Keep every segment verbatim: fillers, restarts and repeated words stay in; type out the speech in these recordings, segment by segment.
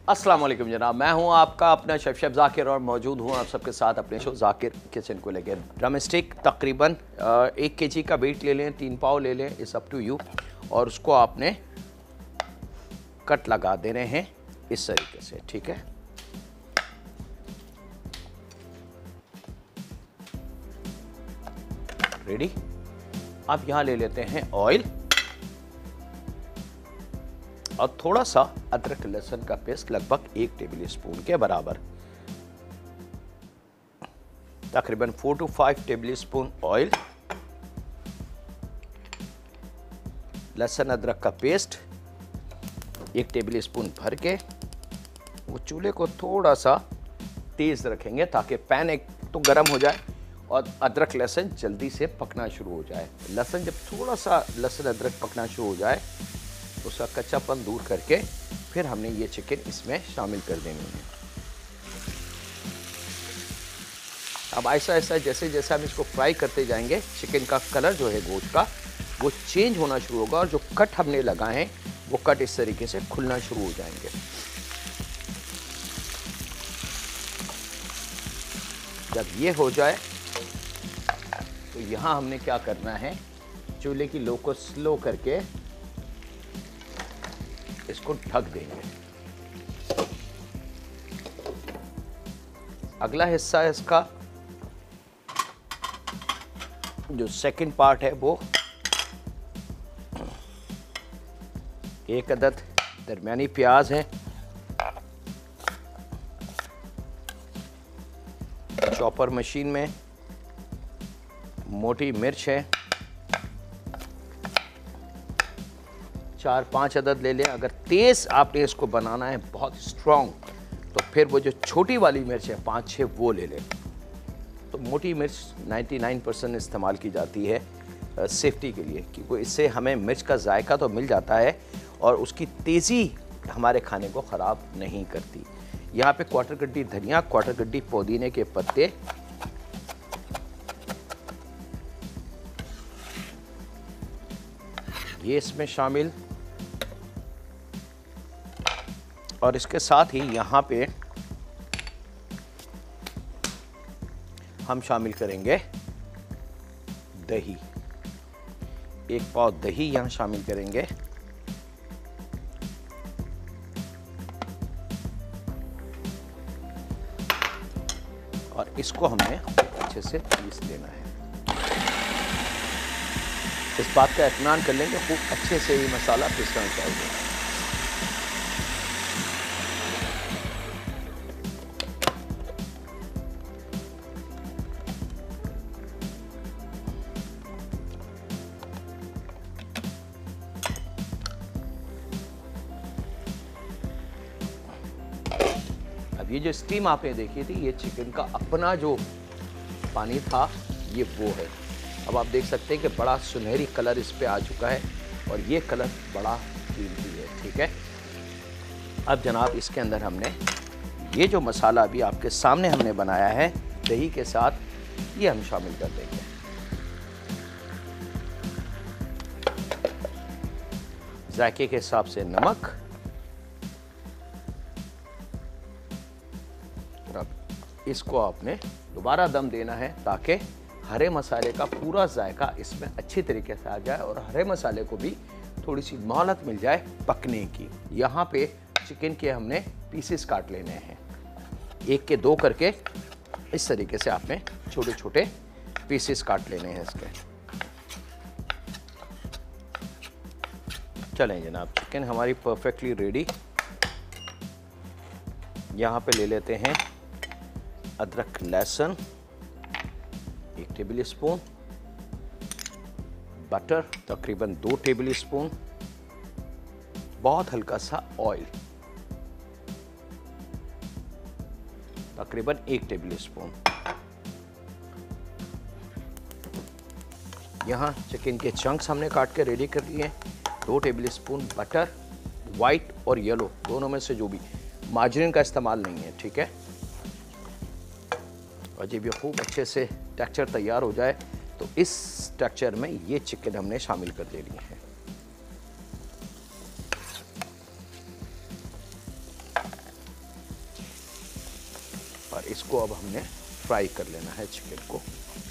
अस्सलाम वालेकुम जनाब, मैं हूं आपका अपना शेफ शेफ जाकिर और मौजूद हूं आप सबके साथ अपने शो जाकिर किचन को लेकर। ड्रम स्टिक तकरीबन एक केजी का वेट ले लें, तीन पाव ले लें, इट्स अप टू यू। और उसको आपने कट लगा देने हैं इस तरीके से, ठीक है। रेडी। अब यहां ले लेते हैं ऑयल और थोड़ा सा अदरक लहसुन का पेस्ट, लगभग एक टेबल स्पून के बराबर, तकरीबन four two five tablespoon oil, लहसुन अदरक का पेस्ट एक टेबल स्पून भर के वो चूल्हे को थोड़ा सा तेज रखेंगे ताकि पैन एक तो गर्म हो जाए और अदरक लहसुन जल्दी से पकना शुरू हो जाए। लहसुन जब थोड़ा सा लहसुन अदरक पकना शुरू हो जाए उसका कच्चापन दूर करके फिर हमने ये चिकन इसमें शामिल कर देनी है। अब ऐसा ऐसा जैसे जैसे हम इसको फ्राई करते जाएंगे चिकन का कलर जो है गोश्त का वो चेंज होना शुरू होगा और जो कट हमने लगाए हैं वो कट इस तरीके से खुलना शुरू हो जाएंगे। जब ये हो जाए तो यहाँ हमने क्या करना है, चूल्हे की लो को स्लो करके इसको ढक देंगे। अगला हिस्सा है इसका जो सेकंड पार्ट है वो एक अदद दरमियानी प्याज है, चॉपर मशीन में मोटी मिर्च है, चार पांच अदद ले लें। अगर तेज़ आपने इसको बनाना है बहुत स्ट्रॉन्ग तो फिर वो जो छोटी वाली मिर्च है पाँच छः वो ले लें। तो मोटी मिर्च निन्यानवे परसेंट इस्तेमाल की जाती है सेफ्टी के लिए, क्योंकि इससे हमें मिर्च का जायका तो मिल जाता है और उसकी तेज़ी हमारे खाने को ख़राब नहीं करती। यहाँ पे क्वार्टर गड्डी धनिया, क्वार्टर गड्डी पुदीने के पत्ते, ये इसमें शामिल, और इसके साथ ही यहाँ पे हम शामिल करेंगे दही, एक पाव दही यहाँ शामिल करेंगे। और इसको हमने अच्छे से पीस लेना है। इस बात का इत्मीनान कर लेंगे खूब अच्छे से ये मसाला पीसना चाहिए। अब ये जो स्टीम आपने देखी थी ये चिकन का अपना जो पानी था ये वो है। अब आप देख सकते हैं कि बड़ा सुनहरी कलर इस पे आ चुका है और ये कलर बड़ा कीमती है, ठीक है। अब जनाब इसके अंदर हमने ये जो मसाला अभी आपके सामने हमने बनाया है दही के साथ ये हम शामिल कर देंगे। जायके के हिसाब से नमक, इसको आपने दोबारा दम देना है ताकि हरे मसाले का पूरा जायका इसमें अच्छी तरीके से आ जाए और हरे मसाले को भी थोड़ी सी मोहलत मिल जाए पकने की। यहाँ पे चिकन के हमने पीसेस काट लेने हैं, एक के दो करके इस तरीके से आपने छोटे छोटे पीसेस काट लेने हैं इसके। चलें जनाब, चिकन हमारी परफेक्टली रेडी। यहाँ पे ले लेते हैं अदरक लहसुन एक टेबल स्पून, बटर तकरीबन दो टेबल स्पून, बहुत हल्का सा ऑयल तकरीबन एक टेबल स्पून। यहाँ चिकन के चंक्स हमने काट के रेडी कर लिए हैं। दो टेबल स्पून बटर, वाइट और येलो दोनों में से जो भी, मार्जरीन का इस्तेमाल नहीं है, ठीक है। और जब ये खूब अच्छे से टेक्सचर तैयार हो जाए तो इस टेक्सचर में ये चिकन हमने शामिल कर देनी है। इसको अब हमने फ्राई कर लेना है चिकन को।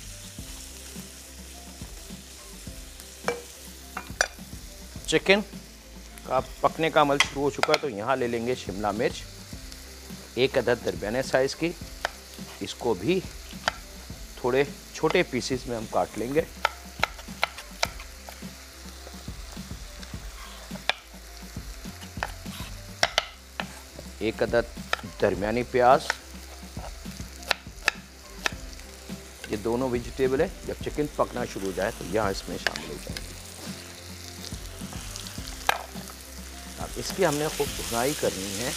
चिकन का पकने का अमल शुरू हो चुका है, तो यहाँ ले लेंगे शिमला मिर्च एक अदद दरमियाने साइज़ की। इसको भी थोड़े छोटे पीसेस में हम काट लेंगे। एक अदद दरमियानी प्याज। ये दोनों वेजिटेबल है, जब चिकन पकना शुरू हो जाए तो यहाँ इसमें शामिल हो जाएंगे। अब इसकी हमने खूब भुनाई करनी है।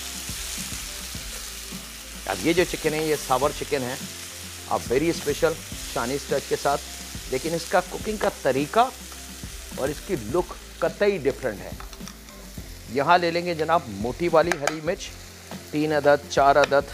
अब ये जो चिकन है ये सावर चिकन है, अब वेरी स्पेशल चाइनीज टच के साथ, लेकिन इसका कुकिंग का तरीका और इसकी लुक कतई डिफरेंट है। यहाँ ले लेंगे जनाब मोटी वाली हरी मिर्च, तीन अदद चार अदद,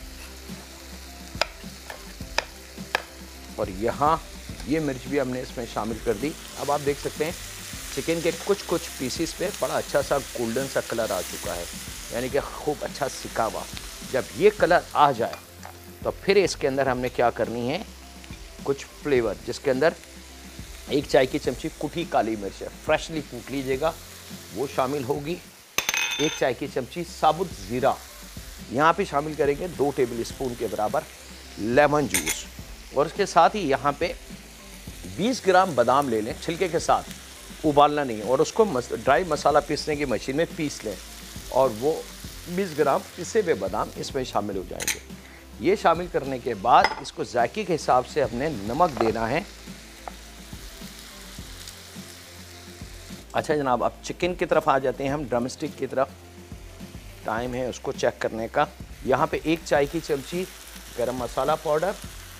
और यहाँ ये मिर्च भी हमने इसमें शामिल कर दी। अब आप देख सकते हैं चिकन के कुछ कुछ पीसीस पे बड़ा अच्छा सा गोल्डन सा कलर आ चुका है, यानी कि खूब अच्छा सिका हुआ। जब ये कलर आ जाए तो फिर इसके अंदर हमने क्या करनी है, कुछ फ्लेवर, जिसके अंदर एक चाय की चमची कुटी काली मिर्च है, फ्रेशली कूट लीजिएगा, वो शामिल होगी। एक चाय की चमची साबुत ज़ीरा यहाँ पे शामिल करेंगे, दो टेबल स्पून के बराबर लेमन जूस, और उसके साथ ही यहाँ पे बीस ग्राम बादाम ले लें छिलके के साथ, उबालना नहीं, और उसको मस, ड्राई मसाला पीसने की मशीन में पीस लें, और वो बीस ग्राम पिसे हुए बादाम इसमें शामिल हो जाएंगे। ये शामिल करने के बाद इसको जायके के हिसाब से हमने नमक देना है। अच्छा जनाब, अब चिकन की तरफ आ जाते हैं हम, ड्रमस्टिक की तरफ। टाइम है उसको चेक करने का। यहाँ पे एक चाय की चमची गरम मसाला पाउडर,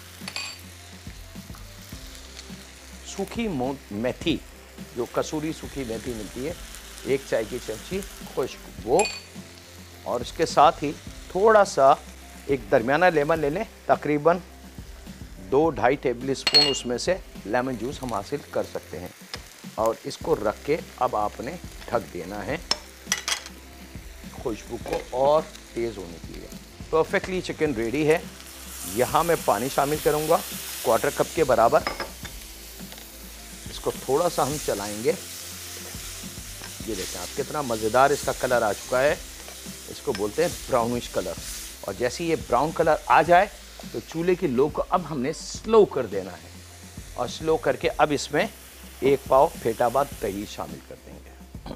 सूखी मेथी, जो कसूरी सूखी मेथी मिलती है, एक चाय की चमची खुश्क वो, और इसके साथ ही थोड़ा सा एक दरमियाना लेमन ले लें, तकरीबन दो ढाई टेबल स्पून उसमें से लेमन जूस हम हासिल कर सकते हैं, और इसको रख के अब आपने ढक देना है खुशबू को और तेज़ होने के लिए। परफेक्टली चिकन रेडी है। यहाँ मैं पानी शामिल करूँगा क्वार्टर कप के बराबर। इसको थोड़ा सा हम चलाएंगे। ये देखें आप कितना मज़ेदार इसका कलर आ चुका है, इसको बोलते हैं ब्राउनिश कलर। और जैसे ये ब्राउन कलर आ जाए तो चूल्हे की लो को अब हमने स्लो कर देना है, और स्लो करके अब इसमें एक पाव फेटा बाद दही शामिल कर देंगे।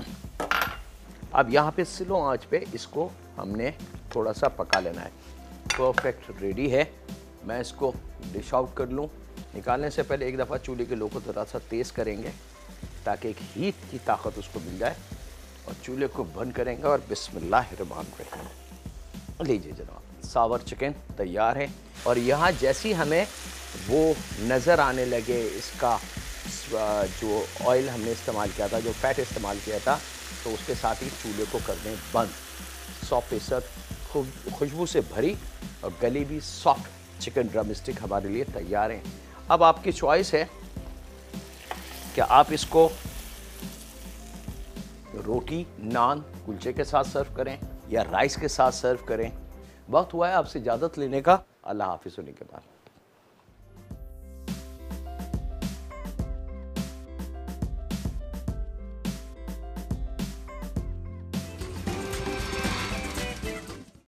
अब यहाँ पे स्लो आंच पे इसको हमने थोड़ा सा पका लेना है। परफेक्ट रेडी है। मैं इसको डिश आउट कर लूँ। निकालने से पहले एक दफ़ा चूल्हे के लो को थोड़ा सा तेज़ करेंगे ताकि एक हीट की ताकत उसको मिल जाए, और चूल्हे को बंद करेंगे और बिस्मिल्लाहिर्रहमानिर्रहीम। लीजिए जनाब, सावर चिकन तैयार है। और यहाँ जैसी हमें वो नज़र आने लगे इसका जो ऑयल हमने इस्तेमाल किया था, जो फैट इस्तेमाल किया था, तो उसके साथ ही चूल्हे को कर दें बंद। सौ फीसद खुशबू से भरी और गली भी सॉफ्ट चिकन ड्रम स्टिक हमारे लिए तैयार हैं। अब आपकी चॉइस है कि आप इसको रोटी, नान, कुलचे के साथ सर्व करें या राइस के साथ सर्व करें। वक्त हुआ है आपसे इजाज़त लेने का। अल्लाह हाफिज़ होने के बाद।